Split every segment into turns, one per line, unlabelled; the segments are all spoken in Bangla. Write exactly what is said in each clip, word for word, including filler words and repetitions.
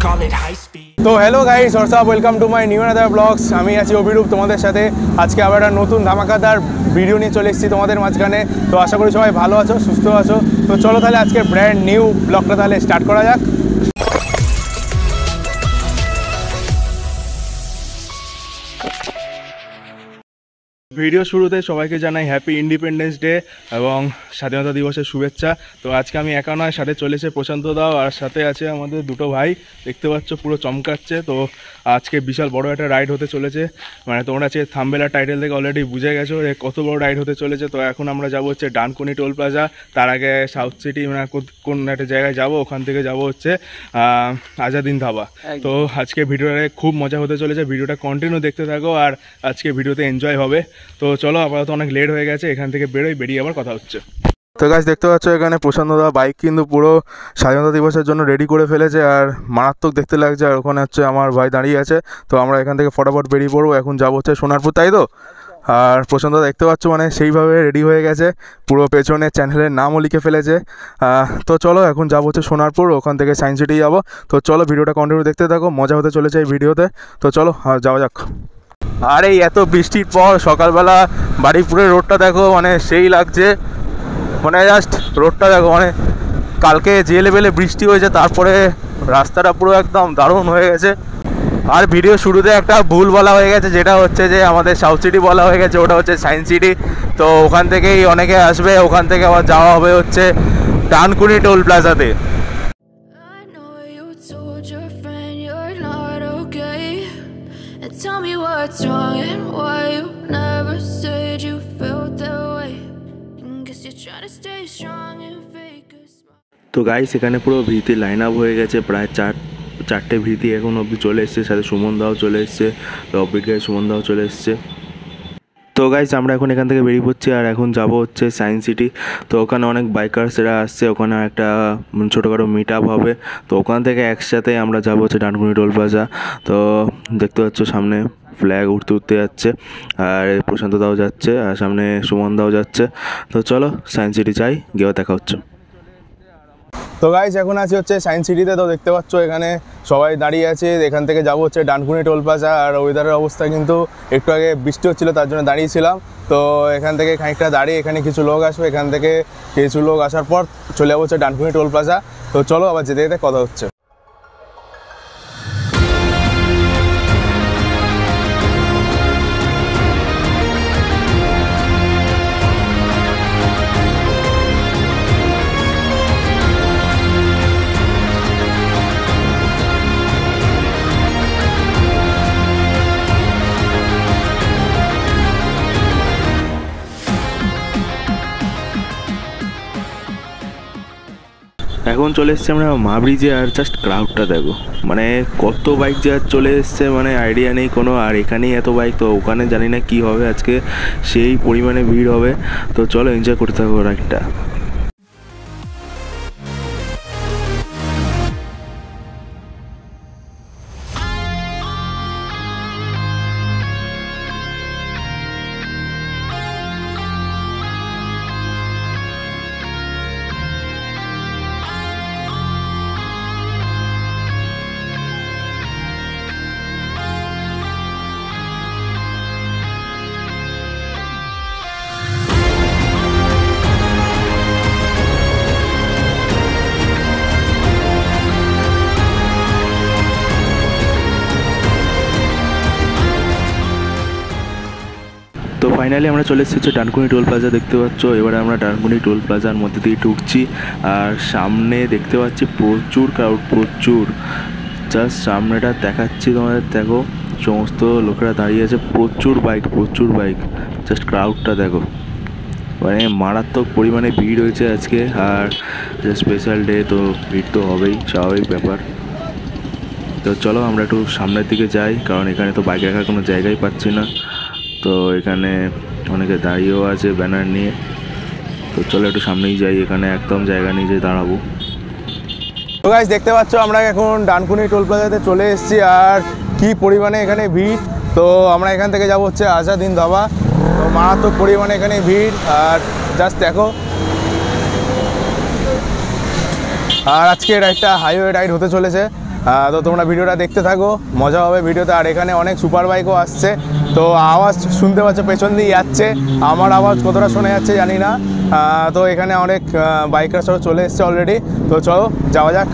call it high speed.
তো hello guys, what's up, welcome to my new another vlogs. আমি আছি অভিরূপ তোমাদের সাথে। আজকে আবার একটা নতুন ধামাকাদার ভিডিও নিয়ে চলে এসেছি তোমাদের মাঝখানে। তো আশা করি সবাই ভালো আছো, সুস্থ আছো। তো চলো তাহলে আজকে ব্র্যান্ড নিউ ব্লগটা তাহলে স্টার্ট করা যাক। ভিডিও শুরুতে সবাইকে জানাই হ্যাপি ইন্ডিপেন্ডেন্স ডে এবং স্বাধীনতা দিবসের শুভেচ্ছা। তো আজকে আমি একা নয়, সাথে চলেছে প্রশান্ত দাও, আর সাথে আছে আমাদের দুটো ভাই, দেখতে পাচ্ছ পুরো চমকাচ্ছে। তো আজকে বিশাল বড় একটা রাইড হতে চলেছে, মানে তোমরা আজকে থাম্বনেল টাইটেল থেকে অলরেডি বুঝে গেছো যে কত বড় রাইড হতে চলেছে। তো এখন আমরা যাবো হচ্ছে ডানকুনি টোল প্লাজা, তার আগে সাউথ সিটি মানে কোন একটা জায়গায় যাব, ওখান থেকে যাব হচ্ছে আজাদ হিন্দ ধাবা। তো আজকে ভিডিওটা খুব মজা হতে চলেছে, ভিডিওটা কন্টিনিউ দেখতে থাকো আর আজকে ভিডিওতে এনজয় হবে। তো চলো, আপাতত অনেক লেট হয়ে গেছে, এখান থেকে বেরোই, বেরিয়ে আবার কথা হচ্ছে। তো গাইস দেখতে পাচ্ছ এখানে প্রশান্ত দা বাইক কিন্তু পুরো স্বাধীনতা দিবসের জন্য রেডি করে ফেলেছে, আর মারাত্মক দেখতে লাগছে। আর ওখানে হচ্ছে আমার ভাই দাঁড়িয়ে আছে। তো আমরা এখান থেকে ফটাফট বেরিয়ে পড়বো, এখন যাবো হচ্ছে সোনারপুর, তাই তো? আর প্রশান্ত দা দেখতে পাচ্ছ মানে সেইভাবে রেডি হয়ে গেছে, পুরো পেছনে চ্যানেলের নামও লিখে ফেলেছে। তো চলো এখন যাবো হচ্ছে সোনারপুর, ওখান থেকে সায়েন্স সিটি যাবো। তো চলো ভিডিওটা কন্টিনিউ দেখতে থাকো, মজা হতে চলেছে এই ভিডিওতে। তো চলো যাওয়া যাক। আর এই এত বৃষ্টির পর সকালবেলা বাড়িপুরের রোডটা দেখো, মানে সেই লাগছে, মানে জাস্ট রোডটা দেখো, মানে কালকে যে লেভেলে বৃষ্টি হয়েছে তারপরে রাস্তাটা পুরো একদম দারুণ হয়ে গেছে। আর ভিডিও শুরুতে একটা ভুল বলা হয়ে গেছে, যেটা হচ্ছে যে আমাদের সাউথ সিটি বলা হয়ে গেছে, ওটা হচ্ছে সায়েন্স সিটি। তো ওখান থেকেই অনেকে আসবে, ওখান থেকে আবার যাওয়া হবে হচ্ছে ডানকুনি টোল প্লাজাতে।
Tell me what's wrong and why you never said you felt that way. Guess you're trying to stay strong and fake a smile.
তো গাইস এখানে পুরো ভিড়ি লাইন আপ হয়ে গেছে, প্রায় চার চারটে ভিড়ি এখন অবধি চলে এসছে, সাথে সুমন দাও চলে এসছে, অভিজ্ঞায় সুমন দাও চলে এসছে। তো গাইস আমরা এখন এখান থেকে বেরিয়ে পড়ছি, আর এখন যাব হচ্ছে সায়েন্স সিটি। তো ওখানে অনেক বাইকার্সরা আসছে, ওখানে একটা ছোটোখাটো মিট আপ হবে। তো ওখান থেকে একসাথে আমরা যাব হচ্ছে ডানকুনি টোল প্লাজা। তো দেখতে পাচ্ছ সামনে ফ্ল্যাগ উঠতে উঠতে যাচ্ছে, আর প্রশান্ত দাও যাচ্ছে, আর সামনে সুমন দাও যাচ্ছে। তো চলো সায়েন্স সিটি যাই, গিয়ে দেখা হচ্ছে।
তো গাইস এখন আছি হচ্ছে সায়েন্স সিটিতে। তো দেখতে পাচ্ছ এখানে সবাই দাঁড়িয়ে আছে, এখান থেকে যাবো হচ্ছে ডানকুনি টোল প্লাজা। আর ওয়েদারের অবস্থা কিন্তু একটু আগে বৃষ্টি হচ্ছিলো, তার জন্য দাঁড়িয়েছিলাম। তো এখান থেকে খানিকটা দাঁড়িয়ে এখানে কিছু লোক আসবে, এখান থেকে কিছু লোক আসার পর চলে যাবো হচ্ছে ডানকুনি টোল প্লাজা। তো চলো আবার যেতে যেতে কথা হচ্ছে।
এখন চলে এসছে আমরা মা ব্রিজে, আর জাস্ট ক্রাউডটা দেখো, মানে কত বাইক যে চলে এসছে, মানে আইডিয়া নেই কোনো। আর এখানেই এত বাইক, তো ওখানে জানি না কি হবে আজকে, সেই পরিমাণে ভিড় হবে। তো চলো এনজয় করতে থাকো রাইডটা। তো ফাইনালি আমরা চলে এসেছি ডানকুনি টোল প্লাজা, দেখতে পাচ্ছ। এবারে আমরা ডানকুনি টোল প্লাজার মধ্যে দিয়ে ঢুকছি, আর সামনে দেখতে পাচ্ছি প্রচুর ক্রাউড, প্রচুর। জাস্ট সামনেটা দেখাচ্ছি তোমাদের, দেখো সমস্ত লোকেরা দাঁড়িয়ে আছে, প্রচুর বাইক, প্রচুর বাইক। জাস্ট ক্রাউডটা দেখো, মানে মারাত্মক পরিমাণে ভিড় হয়েছে আজকে। আর স্পেশাল ডে, তো ভিড় তো হবেই, স্বাভাবিক ব্যাপার। তো চলো আমরা একটু সামনের দিকে যাই, কারণ এখানে তো বাইক রাখার কোনো জায়গাই পাচ্ছি না। তো এখানে অনেকে দাঁড়িয়েও আছে ব্যানার নিয়ে। তো চলো একটু সামনেই যাই, এখানে একদম জায়গা নিয়ে যেয়ে দাঁড়াবো।
তো গাইস দেখতে পাচ্ছ আমরা এখন ডানকুনি টোল প্লাজাতে চলে এসেছি, আর কি পরিমাণে এখানে ভিড়। তো আমরা এখান থেকে যাব হচ্ছে আজাদ হিন্দ ধাবা। তো মারাত্মক পরিমাণে এখানে ভিড়, আর জাস্ট দেখো। আর আজকে রাইডটা হাইওয়ে রাইড হতে চলেছে। তো তোমরা ভিডিওটা দেখতে থাকো, মজা হবে ভিডিওতে। আর এখানে অনেক সুপার বাইকও আসছে, তো আওয়াজ শুনতে পাচ্ছ পেছন দিয়ে যাচ্ছে, আমার আওয়াজ কতটা শোনা যাচ্ছে জানি না। তো এখানে অনেক বাইকার সব চলে এসছে অলরেডি, তো চলো যাওয়া যাক।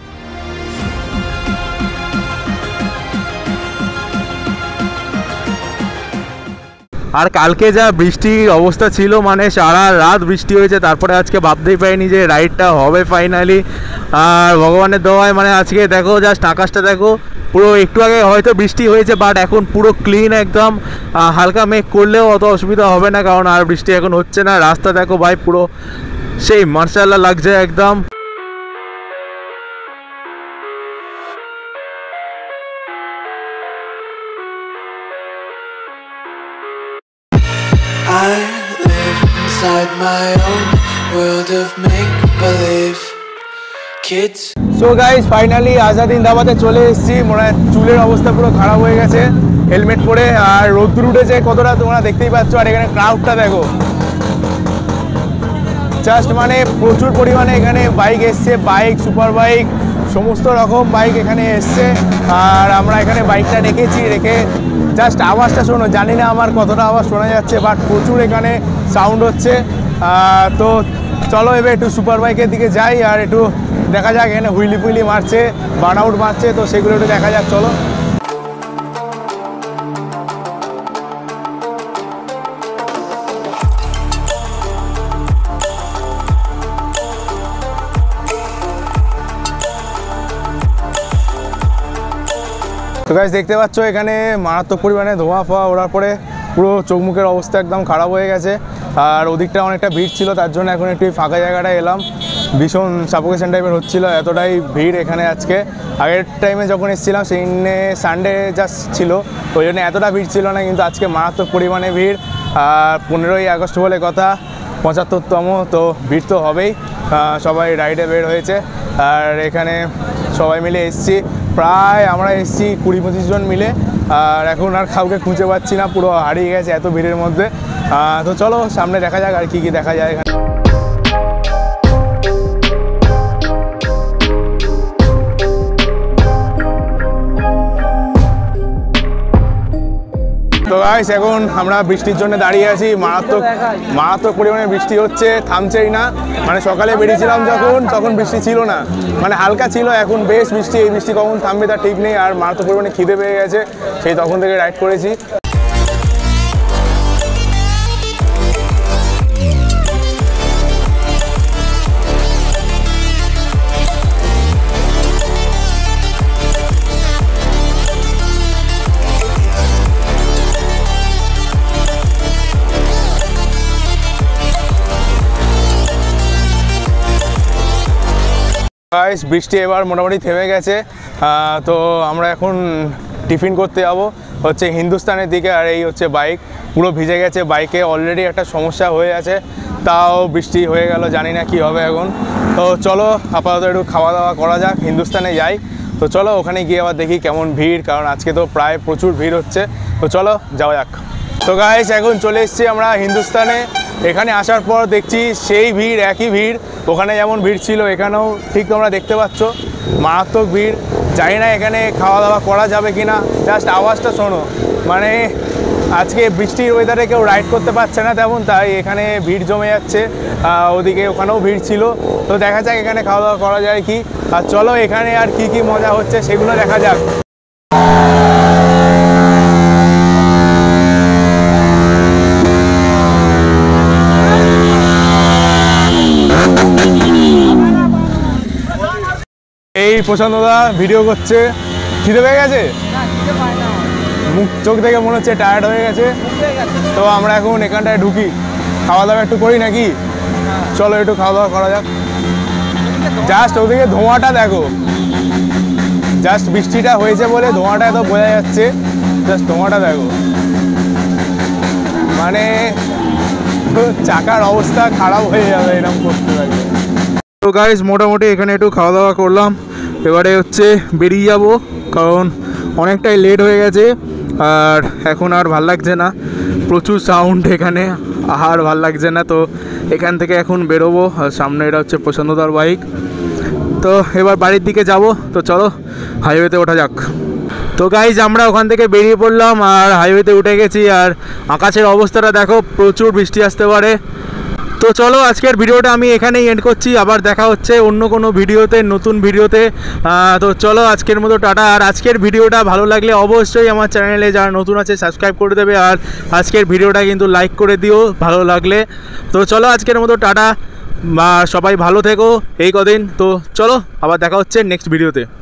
আর কালকে যা বৃষ্টির অবস্থা ছিল, মানে সারা রাত বৃষ্টি হয়েছে, তারপরে আজকে ভাবতেই পারিনি যে রাইডটা হবে ফাইনালি। আর ভগবানের দোয়ায় মানে আজকে দেখো জাস্ট আকাশটা দেখো, পুরো একটু আগে হয়তো বৃষ্টি হয়েছে বাট এখন পুরো ক্লিন একদম। হালকা মেঘ করলেও অত অসুবিধা হবে না, কারণ আর বৃষ্টি এখন হচ্ছে না। রাস্তা দেখো ভাই, পুরো সেই মার্শাল্লাহ লাগছে একদম।
I live inside my own world of make-believe kids.
So guys finally Azad Hind ধাবাতে চলে এসেছি। মনে হয় চুলের অবস্থা পুরো খারাপ হয়ে গেছে হেলমেট পরে, আর রোদ্দুর উঠেছে কতটা তোমরা দেখতেই পাচ্ছ। আর এখানে ক্রাউডটা দেখো, জাস্ট মানে প্রচুর পরিমাণে এখানে বাইক এসছে, বাইক সুপার বাইক সমস্ত রকম বাইক এখানে এসছে। আর আমরা এখানে বাইকটা রেখেছি, রেখে জাস্ট আওয়াজটা শোনো, জানি না আমার কতটা আওয়াজ শোনা যাচ্ছে, বাট প্রচুর এখানে সাউন্ড হচ্ছে। তো চলো এবার একটু সুপার বাইকের দিকে যাই, আর একটু দেখা যাক এখানে হুইলি ফুইলি মারছে, বার্ন আউট মারছে, তো সেগুলো একটু দেখা যাক, চলো। তো গাইস দেখতে পাচ্ছ এখানে মারাত্মক পরিমাণে ধোঁয়া ফোয়া ওড়ার পরে পুরো চোখ মুখের অবস্থা একদম খারাপ হয়ে গেছে। আর ওদিকটা অনেকটা ভিড় ছিল, তার জন্য এখন একটু ফাঁকা জায়গাটায় এলাম। ভীষণ সাফোকেশন টাইপের হচ্ছিলো, এতটাই ভিড় এখানে আজকে। আগের টাইমে যখন এসেছিলাম সেইদিনে সানডে জাস্ট ছিল, ওই জন্য এতটা ভিড় ছিল না, কিন্তু আজকে মারাত্মক পরিমাণে ভিড়। আর পনেরোই আগস্ট বলে কথা, পঁচাত্তরতম, তো ভিড় তো হবেই। সবাই রাইডে বের হয়েছে, আর এখানে সবাই মিলে এসছি, প্রায় আমরা এসছি কুড়ি পঁচিশ জন মিলে। আর এখন আর কাউকে খুঁজে পাচ্ছি না, পুরো হারিয়ে গেছে এত ভিড়ের মধ্যে। তো চলো সামনে দেখা যাক আর কি কি দেখা যায় এখানে। তো গাইস এখন আমরা বৃষ্টির জন্য দাঁড়িয়ে আছি, মারাত্মক মারাত্মক পরিমাণে বৃষ্টি হচ্ছে, থামছেই না। মানে সকালে বেরিয়েছিলাম যখন, তখন বৃষ্টি ছিল না, মানে হালকা ছিল, এখন বেশ বৃষ্টি। এই বৃষ্টি কখন থামবে তার ঠিক নেই। আর মারাত্মক পরিমাণে খিদে পেয়ে গেছে, সেই তখন থেকে রাইড করেছি। গাইস বৃষ্টি এবার মোটামুটি থেমে গেছে, তো আমরা এখন টিফিন করতে যাবো হচ্ছে হিন্দুস্তানের দিকে। আর এই হচ্ছে বাইক পুরো ভিজে গেছে, বাইকে অলরেডি একটা সমস্যা হয়ে আছে, তাও বৃষ্টি হয়ে গেল, জানি না কি হবে এখন। তো চলো আপাতত একটু খাওয়া দাওয়া করা যাক, হিন্দুস্তানে যাই। তো চলো ওখানে গিয়ে আবার দেখি কেমন ভিড়, কারণ আজকে তো প্রায় প্রচুর ভিড় হচ্ছে। তো চলো যাওয়া যাক। তো গাইস এখন চলে এসেছি আমরা হিন্দুস্তানে। এখানে আসার পর দেখছি সেই ভিড়, একই ভিড়, ওখানে যেমন ভিড় ছিল এখানেও ঠিক তোমরা দেখতে পাচ্ছ, মারাত্মক ভিড়। জানি না এখানে খাওয়া দাওয়া করা যাবে কি না, জাস্ট আওয়াজটা শোনো। মানে আজকে বৃষ্টির ওয়েদারে কেউ রাইড করতে পারছে না তেমন, তাই এখানে ভিড় জমে যাচ্ছে। ওদিকে ওখানেও ভিড় ছিল, তো দেখা যাক এখানে খাওয়া দাওয়া করা যায় কি। আর চলো এখানে আর কি কি মজা হচ্ছে সেগুলো দেখা যাক। এই প্রশান্তদা ভিডিও করছে, খিদে পেয়ে গেছে, মুখ চোখ থেকে মনে হচ্ছে টায়ার্ড হয়ে গেছে। তো আমরা এখন এখানটায় ঢুকি, খাওয়া দাওয়া একটু করি নাকি? চলো একটু খাওয়া দাওয়া করা যাক। জাস্ট ওদিকে ধোঁয়াটা দেখো, জাস্ট বৃষ্টিটা হয়েছে বলে ধোঁয়াটা এত বোঝা যাচ্ছে, জাস্ট ধোঁয়াটা দেখো, মানে চাকার অবস্থা খারাপ হয়ে যাবে এরকম করতে থাকবে। তো গাইস মোটামুটি এখানে একটু খাওয়া দাওয়া করলাম, এবারে হচ্ছে বেরিয়ে যাব, কারণ অনেকটাই লেট হয়ে গেছে। আর এখন আর ভাল লাগছে না, প্রচুর সাউন্ড এখানে, আর ভাল লাগছে না। তো এখান থেকে এখন বেরোবো। আর সামনে এটা হচ্ছে প্রশান্তদার বাইক, তো এবার বাড়ির দিকে যাব, তো চলো হাইওয়েতে ওঠা যাক। তো গাইজ আমরা ওখান থেকে বেরিয়ে পড়লাম আর হাইওয়েতে উঠে গেছি। আর আকাশের অবস্থাটা দেখো, প্রচুর বৃষ্টি আসতে পারে। তো চলো আজকের ভিডিওটা আমি এখানেই এন্ড করছি, আবার দেখা হচ্ছে অন্য কোনো ভিডিওতে, নতুন ভিডিওতে। তো চলো আজকের মতো টাটা। আর আজকের ভিডিওটা ভালো লাগলে অবশ্যই আমার চ্যানেলে যারা নতুন আছে সাবস্ক্রাইব করে দেবে, আর আজকের ভিডিওটা কিন্তু লাইক করে দিও ভালো লাগলে। তো চলো আজকের মতো টাটা, সবাই ভালো থেকো এই কদিন। তো চলো আবার দেখা হচ্ছে নেক্সট ভিডিওতে।